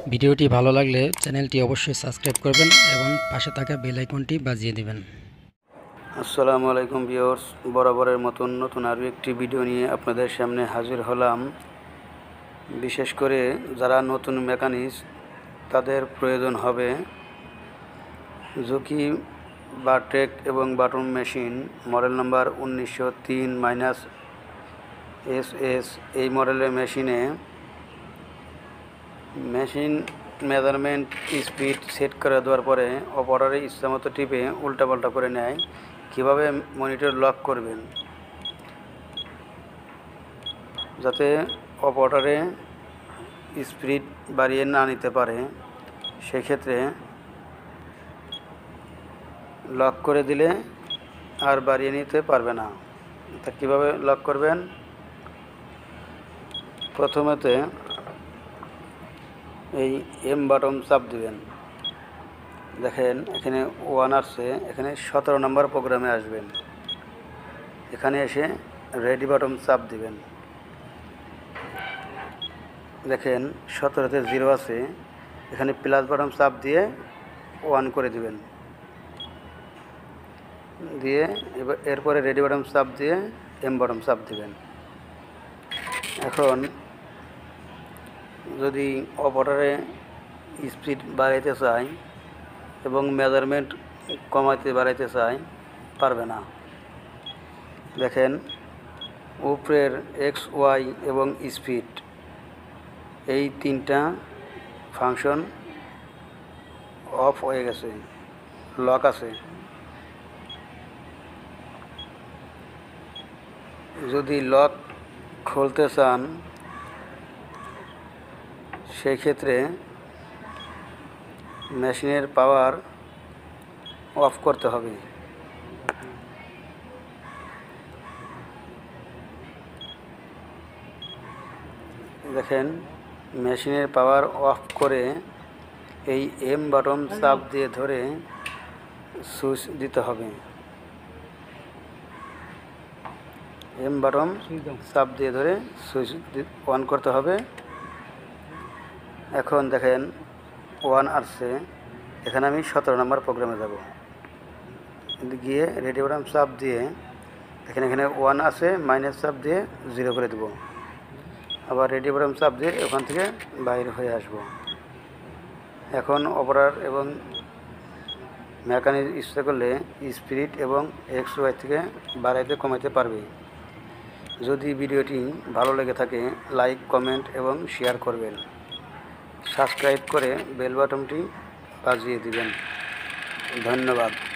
ভিডিওটি ভালো লাগলে চ্যানেলটি অবশ্যই সাবস্ক্রাইব করবেন এবং পাশে থাকা বেল আইকনটি বাজিয়ে দিবেন। আসসালামু আলাইকুম ভিউয়ার্স, বরাবরের মতন নতুন আরও একটি ভিডিও নিয়ে আপনাদের সামনে হাজির হলাম। বিশেষ করে যারা নতুন মেকানিক্স তাদের প্রয়োজন হবে জুকি বারটেক এবং button machine model number 1903-SS। এই মডেলের মেশিন মেজারমেন্ট স্পিড সেট করে দেওয়ার পরে অপারেটরে ইচ্ছামতো টিপে উল্টাপাল্টা করে নেয়। কিভাবে মনিটর লক করবেন যাতে অপারেটরে স্পিড বাড়িয়ে না নিতে পারে, সেক্ষেত্রে লক করে দিলে আর বাড়িয়ে নিতে পারবে না। তা কীভাবে লক করবেন? প্রথমেতে এই এম বাটন চাপ দিবেন। দেখেন এখানে 1 আসছে, এখানে 17 নম্বর প্রোগ্রামে আসবেন। এখানে এসে রেডি বাটন চাপ দিবেন। দেখেন 17তে 0 আছে, এখানে প্লাস বাটন চাপ দিয়ে 1 করে দিবেন। দিয়ে এরপরে রেডি বাটন চাপ দিয়ে এম বাটন চাপ দিবেন। এখন যদি অপারেটরে স্পিড বাড়াইতে চাই এবং মেজারমেন্ট কমাইতে বাড়াইতে চাই, পারবে না। দেখেন উপরের এক্স, ওয়াই এবং স্পিড, এই তিনটা ফাংশন অফ হয়ে গেছে, লক আছে। যদি লক খুলতে চান সেই ক্ষেত্রে মেশিনের পাওয়ার অফ করতে হবে। দেখেন মেশিনের পাওয়ার অফ করে এই এম বাটন চাপ দিয়ে ধরে সুইচ দিতে হবে। এম বাটন চাপ দিয়ে ধরে সুইচ অন করতে হবে। এখন দেখেন 1 আসছে, এখানে আমি 17 নম্বর প্রোগ্রামে যাব। গিয়ে রেডি বাটন চাপ দিয়ে দেখেন এখানে 1 আছে, মাইনাস চাপ দিয়ে 0 করে দেব। আবার রেডি বাটন চাপ দিয়ে ওখান থেকে বাইরে হয়ে আসব। এখন অপারেটর এবং মেকানিক ইচ্ছা করলে স্পিড এবং এক্স, ওয়াই থেকে বাড়াইতে কমাইতে পারবে। যদি ভিডিওটি ভালো লেগে থাকে লাইক, কমেন্ট এবং শেয়ার করবেন। সাবস্ক্রাইব করে বেল বাটনটি বাজিয়ে দিবেন। ধন্যবাদ।